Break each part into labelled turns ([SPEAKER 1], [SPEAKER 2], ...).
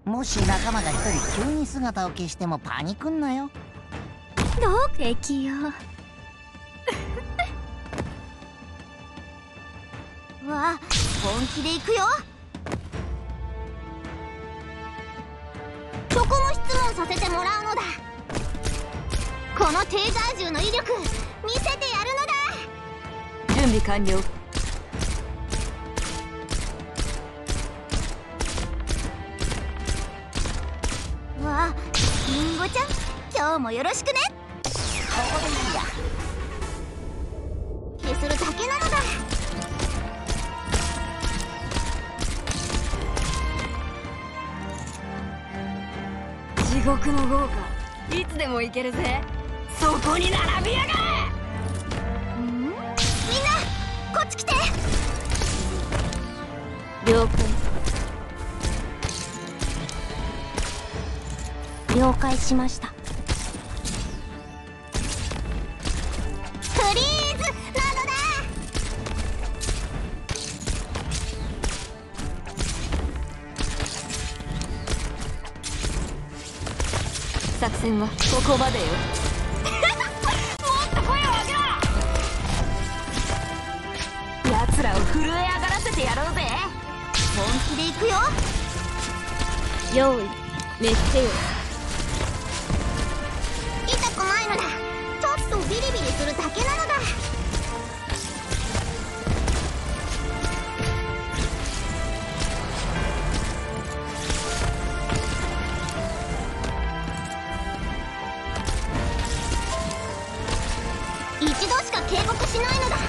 [SPEAKER 1] もし仲間が一人急に姿を消してもパニクんなよ。
[SPEAKER 2] どう敵よ
[SPEAKER 3] わあ、本気で行くよ。そこも質問させてもらうのだ。このテーザー銃の威力見せてやるのだ。
[SPEAKER 2] 準備完了。
[SPEAKER 3] わあ、リンゴちゃん、今日もよろしくね。
[SPEAKER 1] ここでいいや。
[SPEAKER 3] 消するだけなのだ。
[SPEAKER 2] 地獄の豪華、いつでも行けるぜ。そこに並びやがれ。
[SPEAKER 3] みんなこっち来て。
[SPEAKER 2] 了解。
[SPEAKER 3] 了解しました。フリーズなのだ。
[SPEAKER 2] 作戦はここまでよ。もっと声を上げろ。奴らを震え上がらせてやろうぜ。
[SPEAKER 3] 本気で行くよ。
[SPEAKER 2] 用意熱せよ。
[SPEAKER 3] 痛くないのだ。ちょっとビリビリするだけなのだ。一度しか警告しないのだ。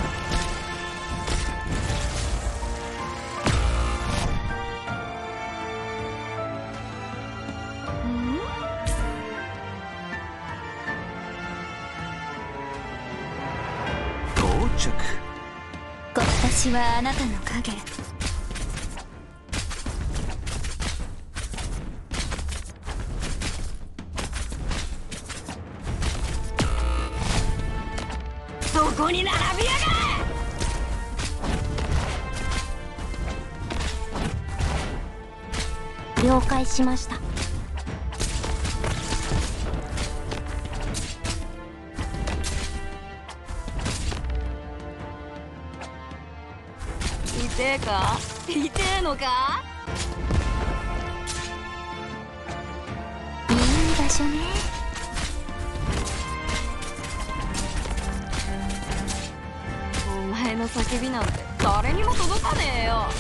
[SPEAKER 2] 私はあなたの影。そこに並びやが
[SPEAKER 3] れ。了解しました。
[SPEAKER 2] 痛えか？痛えのか？
[SPEAKER 3] いい場所ね。
[SPEAKER 2] お前の叫びなんて誰にも届かねえよ。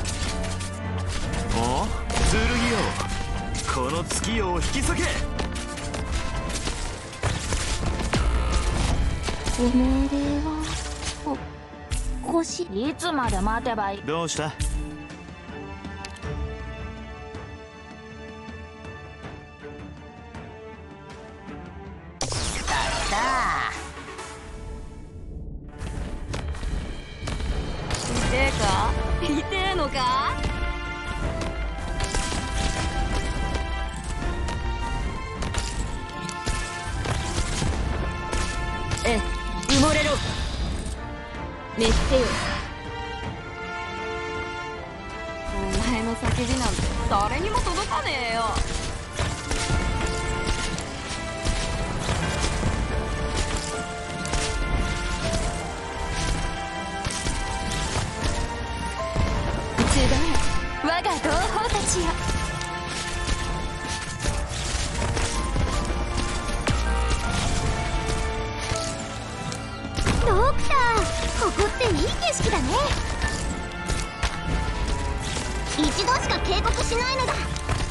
[SPEAKER 4] お？剣よ、この月夜を引き裂け。
[SPEAKER 3] ご命令は
[SPEAKER 2] いつまで待てばいい。
[SPEAKER 4] どうした？
[SPEAKER 2] 痛えか？痛えのか？ええ、埋もれろ。熱せよ。お前の叫びなんて誰にも届かねえよ。集え、我が同胞たちよ。
[SPEAKER 3] ドクター、ここっていい景色だね。一度しか警告しないのだ。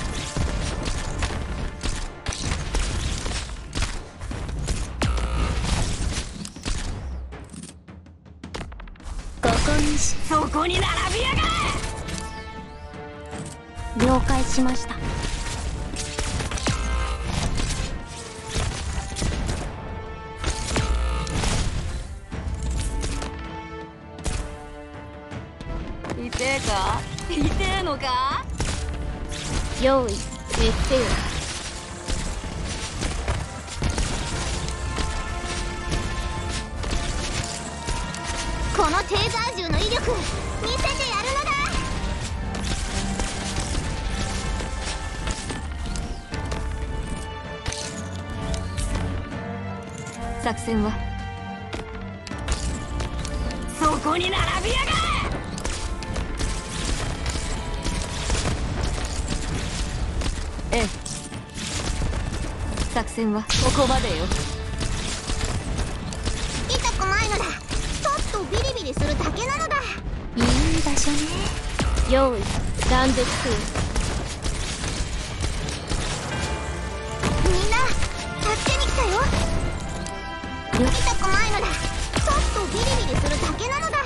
[SPEAKER 2] ここにそこに並びやがれ。
[SPEAKER 3] 了解しました。
[SPEAKER 2] 痛えか？痛えのか？
[SPEAKER 3] 用意熱せよ。このテーザー銃の威力見せてやるのだ。
[SPEAKER 2] 作戦はそこに並びやがれ。ええ、作戦はここまでよ。
[SPEAKER 3] 痛くないのだ。ちょっとビリビリするだけなのだ。いい場所ね。用意断絶する。みんな助けに来たよ。痛くないのだ。ちょっとビリビリするだけなのだ。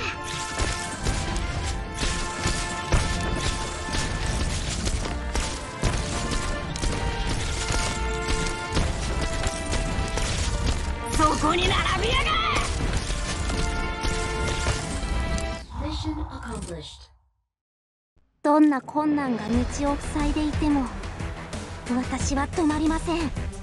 [SPEAKER 2] そこに並びやがれ。
[SPEAKER 3] どんな困難が道を塞いでいても私は止まりません。